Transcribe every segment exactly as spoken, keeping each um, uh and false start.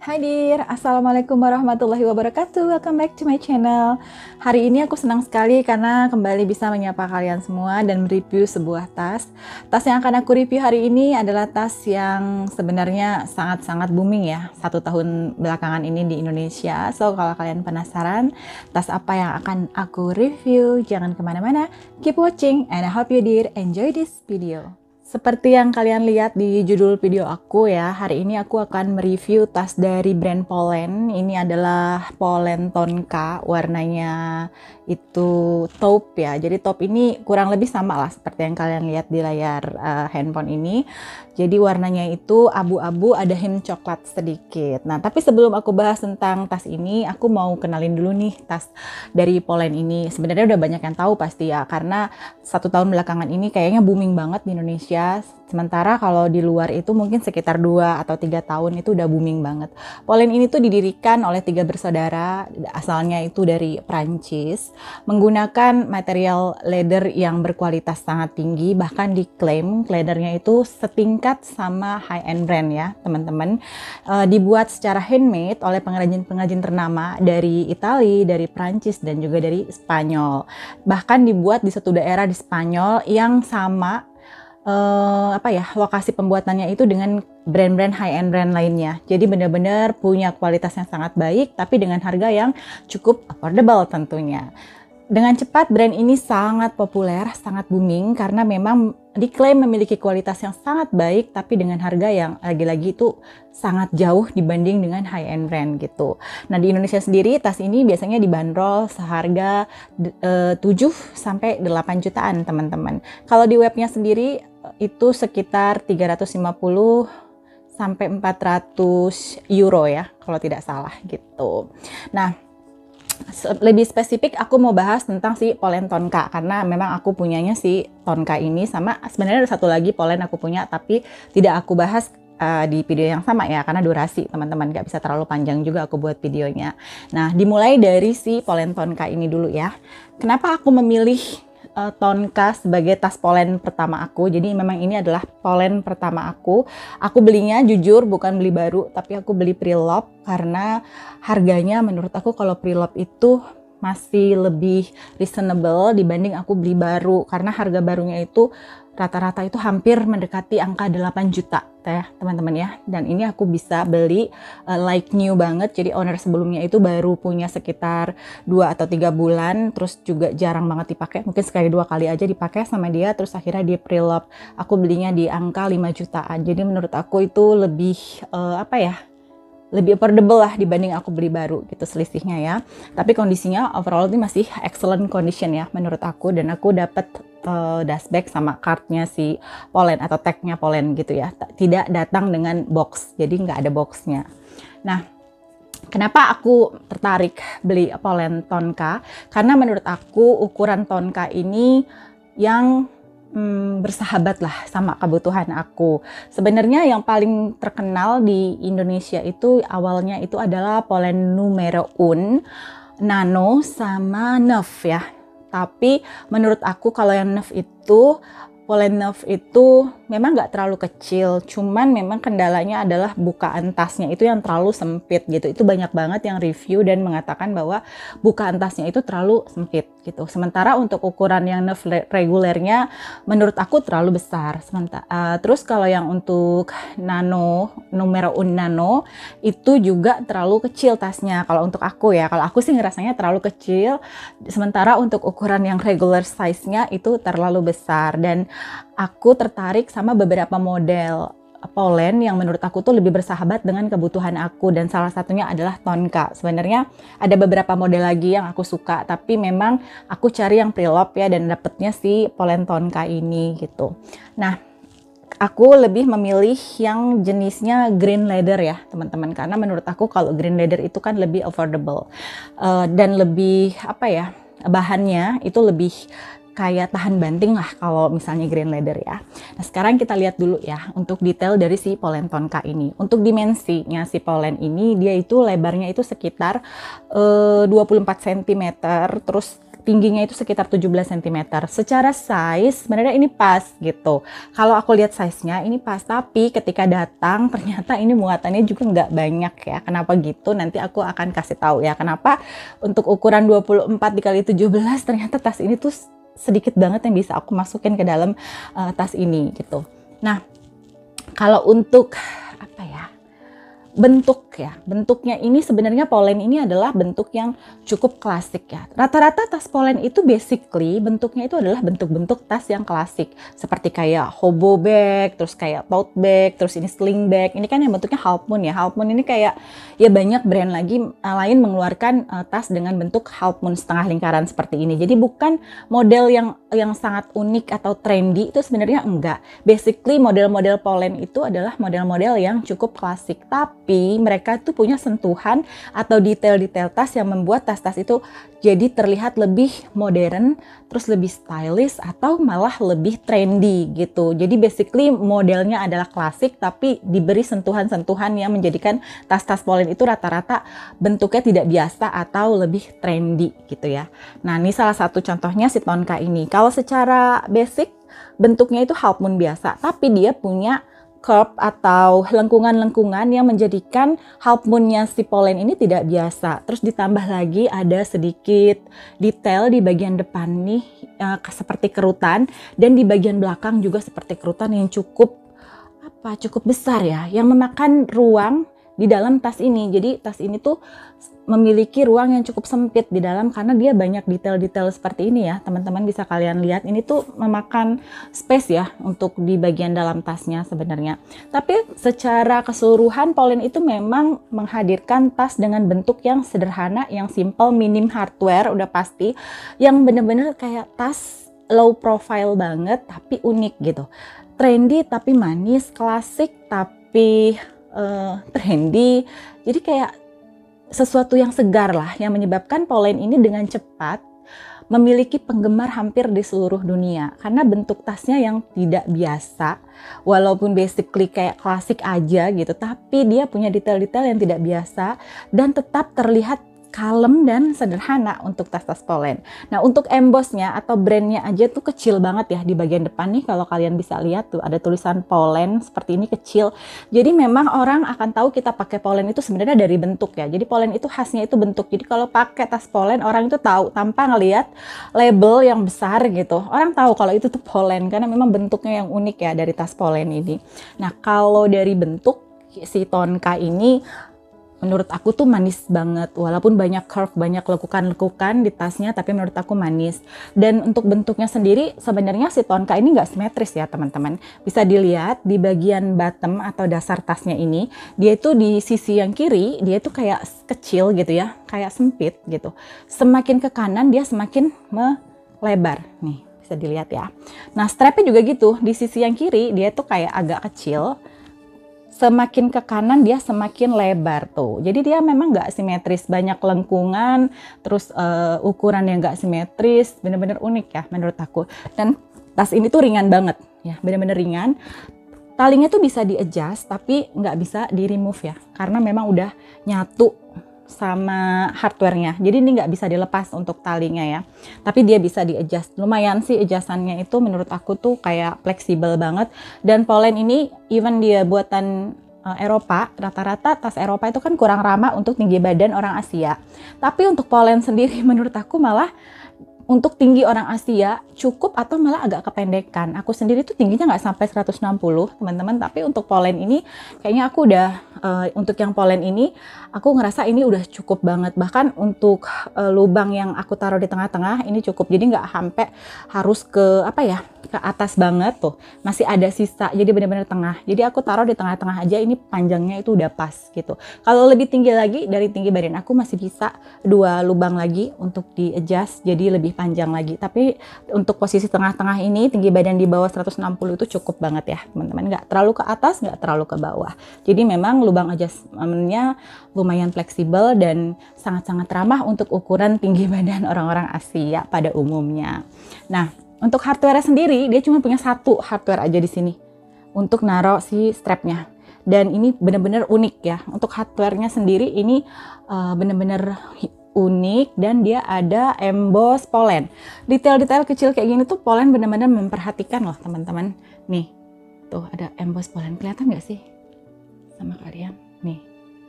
Hai dear, Assalamualaikum warahmatullahi wabarakatuh. Welcome back to my channel. Hari ini aku senang sekali karena kembali bisa menyapa kalian semua dan mereview sebuah tas. Tas yang akan aku review hari ini adalah tas yang sebenarnya sangat-sangat booming ya, satu tahun belakangan ini di Indonesia. So kalau kalian penasaran tas apa yang akan aku review, jangan kemana-mana, keep watching and I hope you dear enjoy this video. Seperti yang kalian lihat di judul video aku ya, hari ini aku akan mereview tas dari brand Polène. Ini adalah Polène Tonka, warnanya itu taupe ya. Jadi taupe ini kurang lebih sama lah seperti yang kalian lihat di layar uh, handphone ini. Jadi warnanya itu abu-abu, ada hint coklat sedikit. Nah, tapi sebelum aku bahas tentang tas ini, aku mau kenalin dulu nih tas dari Polène ini. Sebenarnya udah banyak yang tahu pasti ya, karena satu tahun belakangan ini kayaknya booming banget di Indonesia. Sementara kalau di luar itu mungkin sekitar dua atau tiga tahun itu udah booming banget. Polène ini tuh didirikan oleh tiga bersaudara, asalnya itu dari Prancis, menggunakan material leather yang berkualitas sangat tinggi, bahkan diklaim leathernya itu setingkat sama high-end brand ya teman-teman. E, dibuat secara handmade oleh pengrajin-pengrajin ternama dari Italia, dari Prancis, dan juga dari Spanyol. Bahkan dibuat di satu daerah di Spanyol yang sama Uh, apa ya, lokasi pembuatannya itu dengan brand-brand high-end brand lainnya. Jadi benar-benar punya kualitas yang sangat baik, tapi dengan harga yang cukup affordable tentunya. Dengan cepat brand ini sangat populer, sangat booming karena memang diklaim memiliki kualitas yang sangat baik, tapi dengan harga yang lagi-lagi itu sangat jauh dibanding dengan high-end brand gitu. Nah, di Indonesia sendiri tas ini biasanya dibanderol seharga e, tujuh sampai delapan jutaan teman-teman. Kalau di webnya sendiri itu sekitar tiga ratus lima puluh sampai empat ratus euro ya, kalau tidak salah gitu. Nah, lebih spesifik aku mau bahas tentang si Polène Tonka karena memang aku punyanya si Tonka ini, sama sebenarnya ada satu lagi Polène aku punya tapi tidak aku bahas uh, di video yang sama ya karena durasi teman-teman, gak bisa terlalu panjang juga aku buat videonya. Nah, dimulai dari si Polène Tonka ini dulu ya. Kenapa aku memilih uh, Tonka sebagai tas Polène pertama aku? Jadi memang ini adalah Polène pertama aku. Aku belinya jujur bukan beli baru, tapi aku beli pre-love karena harganya menurut aku kalau pre-love itu masih lebih reasonable dibanding aku beli baru, karena harga barunya itu rata-rata itu hampir mendekati angka delapan juta ya teman-teman ya. Dan ini aku bisa beli uh, like new banget, jadi owner sebelumnya itu baru punya sekitar dua atau tiga bulan, terus juga jarang banget dipakai, mungkin sekali dua kali aja dipakai sama dia, terus akhirnya di pre-love aku belinya di angka lima jutaan. Jadi menurut aku itu lebih uh, apa ya, lebih affordable lah dibanding aku beli baru gitu selisihnya ya. Tapi kondisinya overall ini masih excellent condition ya menurut aku, dan aku dapat uh, dustbag sama cardnya si Polène atau tagnya Polène gitu ya. Tidak datang dengan box, jadi nggak ada boxnya. Nah, kenapa aku tertarik beli Polène Tonka? Karena menurut aku ukuran Tonka ini yang Hmm, bersahabat lah sama kebutuhan aku. Sebenarnya yang paling terkenal di Indonesia itu awalnya itu adalah Polène Numero Un, Nano sama Neuf ya. Tapi menurut aku kalau yang Neuf itu, Polène Neuf itu memang nggak terlalu kecil, cuman memang kendalanya adalah bukaan tasnya itu yang terlalu sempit gitu. Itu banyak banget yang review dan mengatakan bahwa bukaan tasnya itu terlalu sempit gitu. Sementara untuk ukuran yang Neuf regulernya menurut aku terlalu besar. Sementara uh, terus kalau yang untuk Nano, Numero Un Nano itu juga terlalu kecil tasnya. Kalau untuk aku ya, kalau aku sih ngerasanya terlalu kecil. Sementara untuk ukuran yang regular size-nya itu terlalu besar, dan aku tertarik sama beberapa model Polène yang menurut aku tuh lebih bersahabat dengan kebutuhan aku, dan salah satunya adalah Tonka. Sebenarnya ada beberapa model lagi yang aku suka, tapi memang aku cari yang pre-love ya, dan dapetnya si Polène Tonka ini gitu. Nah, aku lebih memilih yang jenisnya green leather ya teman-teman, karena menurut aku kalau green leather itu kan lebih affordable uh, dan lebih apa ya, bahannya itu lebih kayak tahan banting lah kalau misalnya green leather ya. Nah, sekarang kita lihat dulu ya untuk detail dari si Polène Tonka ini. Untuk dimensinya si Polène ini, dia itu lebarnya itu sekitar uh, dua puluh empat sentimeter, terus tingginya itu sekitar tujuh belas sentimeter. Secara size sebenarnya ini pas gitu. Kalau aku lihat size-nya ini pas, tapi ketika datang ternyata ini muatannya juga nggak banyak ya. Kenapa gitu? Nanti aku akan kasih tahu ya. Kenapa untuk ukuran dua puluh empat dikali tujuh belas ternyata tas ini tuh sedikit banget yang bisa aku masukin ke dalam uh, tas ini gitu. Nah, kalau untuk apa ya? Bentuk ya, bentuknya ini sebenarnya Polene ini adalah bentuk yang cukup klasik ya. Rata-rata tas Polene itu basically bentuknya itu adalah bentuk-bentuk tas yang klasik. Seperti kayak hobo bag, terus kayak tote bag, terus ini sling bag. Ini kan yang bentuknya half moon ya. Half moon ini kayak ya banyak brand lagi uh, lain mengeluarkan uh, tas dengan bentuk half moon setengah lingkaran seperti ini. Jadi bukan model yang yang sangat unik atau trendy, itu sebenarnya enggak. Basically model-model Polene itu adalah model-model yang cukup klasik. Tapi Tapi mereka tuh punya sentuhan atau detail-detail tas yang membuat tas-tas itu jadi terlihat lebih modern, terus lebih stylish atau malah lebih trendy gitu. Jadi basically modelnya adalah klasik tapi diberi sentuhan-sentuhan yang menjadikan tas-tas Polene itu rata-rata bentuknya tidak biasa atau lebih trendy gitu ya. Nah, ini salah satu contohnya si Tonka ini. Kalau secara basic bentuknya itu half moon biasa, tapi dia punya curve atau lengkungan-lengkungan yang menjadikan half moon-nya si Polene ini tidak biasa. Terus ditambah lagi ada sedikit detail di bagian depan nih uh, seperti kerutan, dan di bagian belakang juga seperti kerutan yang cukup apa cukup besar ya, yang memakan ruang di dalam tas ini. Jadi tas ini tuh memiliki ruang yang cukup sempit di dalam karena dia banyak detail-detail seperti ini ya. Teman-teman bisa kalian lihat ini tuh memakan space ya untuk di bagian dalam tasnya sebenarnya. Tapi secara keseluruhan Polene itu memang menghadirkan tas dengan bentuk yang sederhana, yang simple, minim hardware udah pasti, yang bener-bener kayak tas low profile banget tapi unik gitu. Trendy tapi manis, klasik tapi uh, trendy. Jadi kayak sesuatu yang segar lah, yang menyebabkan Polene ini dengan cepat memiliki penggemar hampir di seluruh dunia karena bentuk tasnya yang tidak biasa, walaupun basically kayak klasik aja gitu, tapi dia punya detail-detail yang tidak biasa dan tetap terlihat kalem dan sederhana untuk tas-tas Polene. Nah, untuk embossnya atau brandnya aja tuh kecil banget ya di bagian depan nih. Kalau kalian bisa lihat tuh ada tulisan Polene seperti ini kecil. Jadi memang orang akan tahu kita pakai Polene itu sebenarnya dari bentuk ya. Jadi Polene itu khasnya itu bentuk. Jadi kalau pakai tas Polene orang itu tahu tanpa ngelihat label yang besar gitu. Orang tahu kalau itu tuh Polene karena memang bentuknya yang unik ya dari tas Polene ini. Nah, kalau dari bentuk si Tonka ini menurut aku tuh manis banget, walaupun banyak curve, banyak lekukan-lekukan di tasnya, tapi menurut aku manis. Dan untuk bentuknya sendiri, sebenarnya si Tonka ini nggak simetris ya teman-teman. Bisa dilihat di bagian bottom atau dasar tasnya ini, dia itu di sisi yang kiri, dia itu kayak kecil gitu ya, kayak sempit gitu. Semakin ke kanan dia semakin melebar, nih bisa dilihat ya. Nah, strapnya juga gitu, di sisi yang kiri dia tuh kayak agak kecil, semakin ke kanan dia semakin lebar tuh. Jadi dia memang nggak simetris, banyak lengkungan, terus uh, ukuran yang nggak simetris, bener-bener unik ya menurut aku. Dan tas ini tuh ringan banget ya, bener-bener ringan. Talinya tuh bisa di adjust tapi nggak bisa di remove ya, karena memang udah nyatu sama hardware-nya. Jadi ini nggak bisa dilepas untuk talinya ya. Tapi dia bisa di adjust. Lumayan sih adjustannya itu menurut aku tuh kayak fleksibel banget. Dan Polene ini even dia buatan uh, Eropa, rata-rata tas Eropa itu kan kurang ramah untuk tinggi badan orang Asia. Tapi untuk Polene sendiri menurut aku malah untuk tinggi orang Asia cukup atau malah agak kependekan. Aku sendiri tuh tingginya nggak sampai seratus enam puluh teman-teman, tapi untuk Polene ini kayaknya aku udah uh, untuk yang Polene ini aku ngerasa ini udah cukup banget. Bahkan untuk uh, lubang yang aku taruh di tengah-tengah ini cukup, jadi nggak sampai harus ke apa ya, ke atas banget tuh, masih ada sisa, jadi benar-benar tengah. Jadi aku taruh di tengah-tengah aja, ini panjangnya itu udah pas gitu. Kalau lebih tinggi lagi dari tinggi badan aku masih bisa dua lubang lagi untuk di adjust jadi lebih panjang lagi. Tapi untuk posisi tengah-tengah ini tinggi badan di bawah seratus enam puluh itu cukup banget ya teman-teman, nggak terlalu ke atas nggak terlalu ke bawah. Jadi memang lubang adjustmentnya lumayan fleksibel dan sangat-sangat ramah untuk ukuran tinggi badan orang-orang Asia pada umumnya. Nah, untuk hardware sendiri dia cuma punya satu hardware aja di sini untuk naruh si strapnya. Dan ini benar-benar unik ya. Untuk hardware-nya sendiri ini uh, benar-benar unik dan dia ada emboss Poland. Detail-detail kecil kayak gini tuh Poland benar-benar memperhatikan loh teman-teman. Nih, tuh ada emboss Poland, kelihatan nggak sih sama kalian? Nih,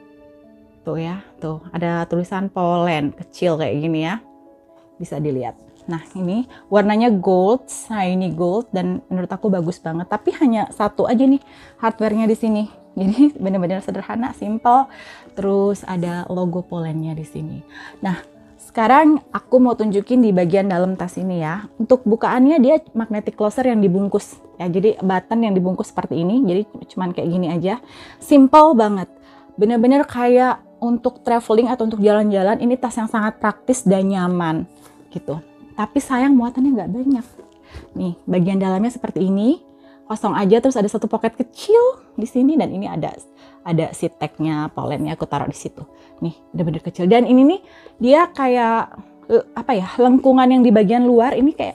tuh ya, tuh ada tulisan Poland kecil kayak gini ya, bisa dilihat. Nah ini warnanya gold, shiny gold, dan menurut aku bagus banget. Tapi hanya satu aja nih hardware-nya di sini. Jadi benar-benar sederhana, simple. Terus ada logo Polandnya di sini. Nah sekarang aku mau tunjukin di bagian dalam tas ini ya. Untuk bukaannya dia magnetic closer yang dibungkus ya. Jadi button yang dibungkus seperti ini. Jadi cuman kayak gini aja. Simple banget. Benar-benar kayak untuk traveling atau untuk jalan-jalan, ini tas yang sangat praktis dan nyaman gitu. Tapi sayang muatannya nggak banyak. Nih, bagian dalamnya seperti ini, kosong aja, terus ada satu pocket kecil di sini, dan ini ada ada si tag-nya Polandnya, aku taruh di situ. Nih, bener-bener kecil. Dan ini nih dia kayak apa ya, lengkungan yang di bagian luar ini kayak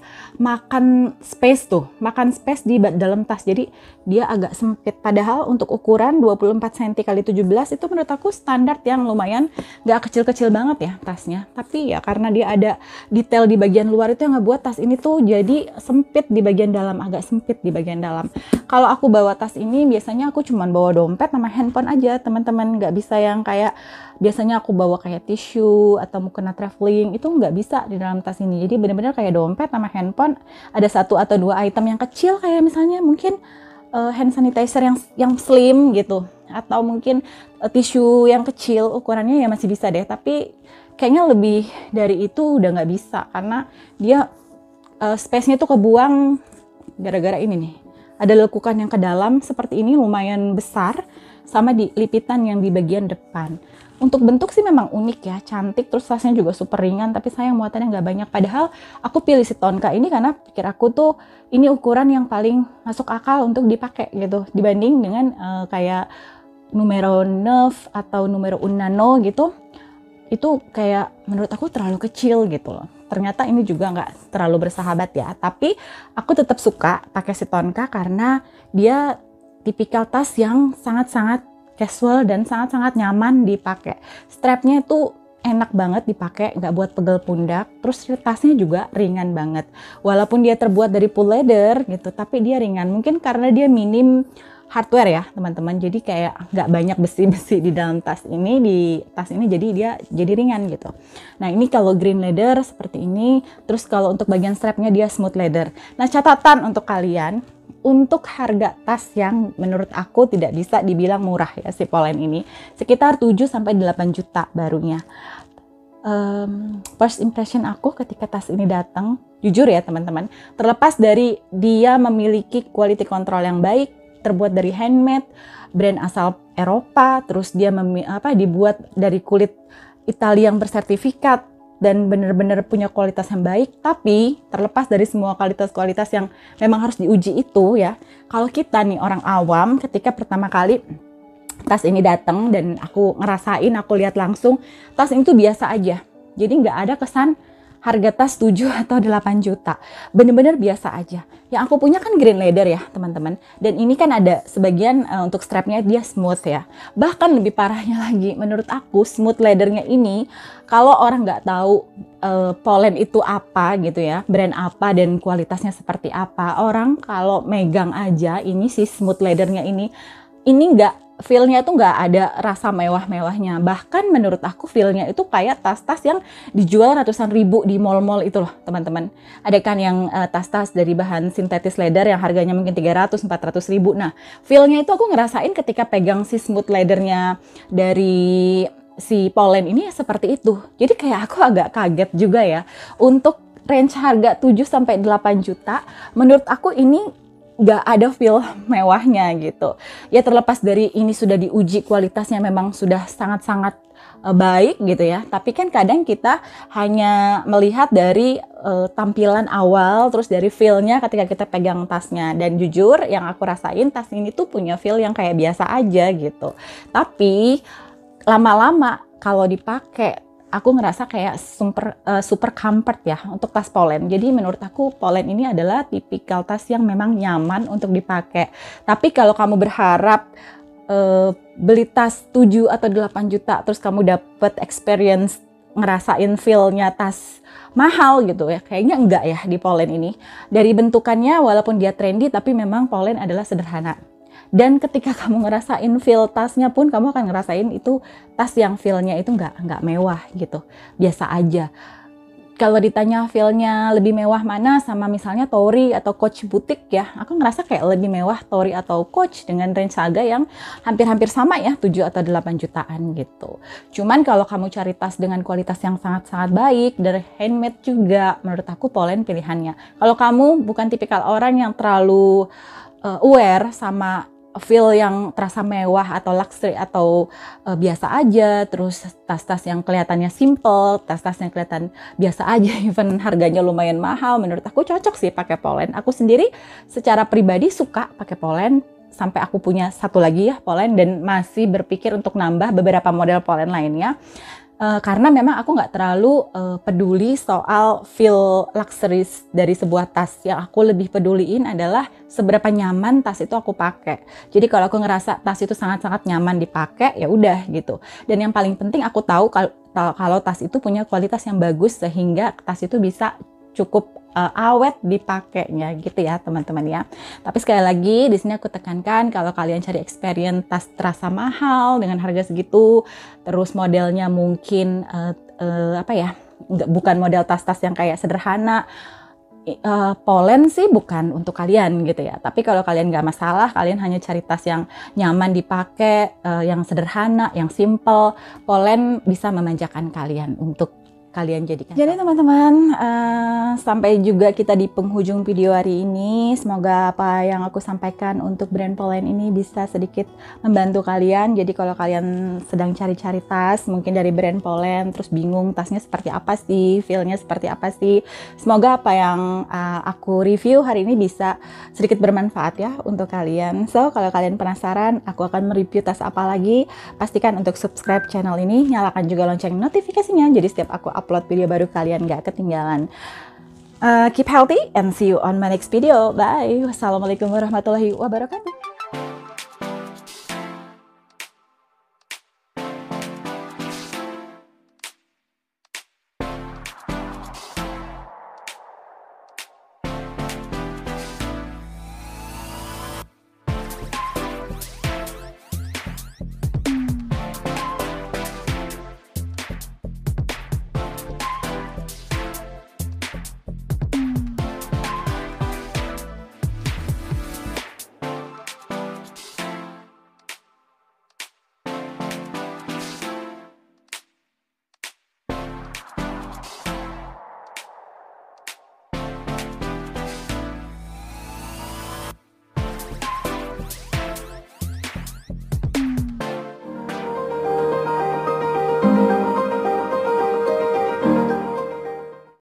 makan space tuh, makan space di dalam tas. Jadi dia agak sempit, padahal untuk ukuran dua puluh empat sentimeter kali tujuh belas itu menurut aku standar yang lumayan gak kecil-kecil banget ya tasnya. Tapi ya karena dia ada detail di bagian luar itu yang ngebuat tas ini tuh jadi sempit di bagian dalam, agak sempit di bagian dalam. Kalau aku bawa tas ini biasanya aku cuman bawa dompet sama handphone aja teman-teman, nggak bisa yang kayak biasanya aku bawa kayak tisu atau mau kena traveling, itu nggak bisa di dalam tas ini. Jadi benar-benar kayak dompet sama handphone, ada satu atau dua item yang kecil kayak misalnya mungkin uh, hand sanitizer yang yang slim gitu, atau mungkin uh, tisu yang kecil ukurannya ya masih bisa deh. Tapi kayaknya lebih dari itu udah nggak bisa karena dia uh, space-nya tuh kebuang gara-gara ini nih. Ada lekukan yang ke dalam seperti ini lumayan besar, sama di lipitan yang di bagian depan. Untuk bentuk sih memang unik ya, cantik, terus tasnya juga super ringan, tapi sayang muatannya nggak banyak. Padahal aku pilih si Tonka ini karena pikir aku tuh ini ukuran yang paling masuk akal untuk dipakai gitu, dibanding dengan uh, kayak numero neuf atau numero un nano gitu. Itu kayak menurut aku terlalu kecil gitu loh. Ternyata ini juga nggak terlalu bersahabat ya, tapi aku tetap suka pakai si Tonka karena dia tipikal tas yang sangat-sangat casual dan sangat-sangat nyaman dipakai. Strapnya itu enak banget dipakai, nggak buat pegel pundak. Terus tasnya juga ringan banget. Walaupun dia terbuat dari full leather gitu, tapi dia ringan. Mungkin karena dia minim hardware ya teman-teman. Jadi kayak nggak banyak besi-besi di dalam tas ini, di tas ini jadi dia jadi ringan gitu. Nah ini kalau green leather seperti ini. Terus kalau untuk bagian strapnya dia smooth leather. Nah catatan untuk kalian, untuk harga tas yang menurut aku tidak bisa dibilang murah ya si Poland ini, sekitar tujuh sampai delapan juta barunya. Um, first impression aku ketika tas ini datang, jujur ya teman-teman, terlepas dari dia memiliki quality control yang baik, terbuat dari handmade, brand asal Eropa, terus dia memi- apa dibuat dari kulit Italia yang bersertifikat, dan benar-benar punya kualitas yang baik. Tapi terlepas dari semua kualitas-kualitas yang memang harus diuji itu ya, kalau kita nih orang awam ketika pertama kali tas ini datang dan aku ngerasain, aku lihat langsung, tas ini tuh biasa aja. Jadi nggak ada kesan harga tas tujuh atau delapan juta. Bener-bener biasa aja. Yang aku punya kan green leather ya teman-teman. Dan ini kan ada sebagian uh, untuk strapnya dia smooth ya. Bahkan lebih parahnya lagi, menurut aku smooth leathernya ini, kalau orang nggak tahu uh, Poland itu apa gitu ya, brand apa dan kualitasnya seperti apa, orang kalau megang aja ini si smooth leathernya ini, ini nggak, feel-nya tuh nggak ada rasa mewah-mewahnya. Bahkan menurut aku feel-nya itu kayak tas-tas yang dijual ratusan ribu di mall-mall itu loh teman-teman. Ada kan yang uh, tas-tas dari bahan sintetis leather yang harganya mungkin tiga ratus sampai empat ratus ribu. Nah feel-nya itu aku ngerasain ketika pegang si smooth leather-nya dari si Poland ini seperti itu. Jadi kayak aku agak kaget juga ya. Untuk range harga tujuh sampai delapan juta, menurut aku ini nggak ada feel mewahnya gitu. Ya terlepas dari ini sudah diuji kualitasnya memang sudah sangat-sangat uh, baik gitu ya. Tapi kan kadang kita hanya melihat dari uh, tampilan awal, terus dari feel-nya ketika kita pegang tasnya. Dan jujur yang aku rasain tas ini tuh punya feel yang kayak biasa aja gitu. Tapi lama-lama kalau dipakai, aku ngerasa kayak super, uh, super comfort ya untuk tas Poland. Jadi menurut aku Poland ini adalah tipikal tas yang memang nyaman untuk dipakai. Tapi kalau kamu berharap uh, beli tas tujuh atau delapan juta terus kamu dapet experience ngerasain feel-nya tas mahal gitu ya. Kayaknya enggak ya di Pollen ini. Dari bentukannya walaupun dia trendy, tapi memang Pollen adalah sederhana. Dan ketika kamu ngerasain feel tasnya pun, kamu akan ngerasain itu tas yang feel-nya itu nggak nggak mewah gitu, biasa aja. Kalau ditanya feel-nya lebih mewah mana sama misalnya Tory atau Coach Boutique ya, aku ngerasa kayak lebih mewah Tory atau Coach dengan range harga yang hampir-hampir sama ya, tujuh atau delapan jutaan gitu. Cuman kalau kamu cari tas dengan kualitas yang sangat-sangat baik, dari handmade juga, menurut aku Pollen pilihannya. Kalau kamu bukan tipikal orang yang terlalu uh, aware sama feel yang terasa mewah atau luxury atau uh, biasa aja, terus tas-tas yang kelihatannya simple, tas-tas yang kelihatan biasa aja, even harganya lumayan mahal, menurut aku cocok sih pakai Pollen. Aku sendiri secara pribadi suka pakai Pollen, sampai aku punya satu lagi ya Pollen, dan masih berpikir untuk nambah beberapa model Pollen lainnya. Uh, karena memang aku nggak terlalu uh, peduli soal feel luxury dari sebuah tas. Yang aku lebih peduliin adalah seberapa nyaman tas itu aku pakai. Jadi kalau aku ngerasa tas itu sangat-sangat nyaman dipakai, ya udah gitu. Dan yang paling penting aku tahu kalau, kalau tas itu punya kualitas yang bagus sehingga tas itu bisa cukup uh, awet dipakainya gitu ya teman-teman ya. Tapi sekali lagi di sini aku tekankan, kalau kalian cari experience tas terasa mahal dengan harga segitu, terus modelnya mungkin uh, uh, apa ya, nggak, bukan model tas-tas yang kayak sederhana, uh, Pollen sih bukan untuk kalian gitu ya. Tapi kalau kalian nggak masalah, kalian hanya cari tas yang nyaman dipakai, uh, yang sederhana, yang simple, Pollen bisa memanjakan kalian untuk kalian jadikan. Jadi teman-teman, uh, sampai juga kita di penghujung video hari ini. Semoga apa yang aku sampaikan untuk brand Pollen ini bisa sedikit membantu kalian. Jadi kalau kalian sedang cari-cari tas, mungkin dari brand Pollen, terus bingung tasnya seperti apa sih, feel-nya seperti apa sih. Semoga apa yang uh, aku review hari ini bisa sedikit bermanfaat ya untuk kalian. So, kalau kalian penasaran, aku akan mereview tas apa lagi. Pastikan untuk subscribe channel ini, nyalakan juga lonceng notifikasinya. Jadi setiap aku upload video baru kalian gak ketinggalan. Uh, keep healthy and see you on my next video. Bye. Wassalamualaikum warahmatullahi wabarakatuh.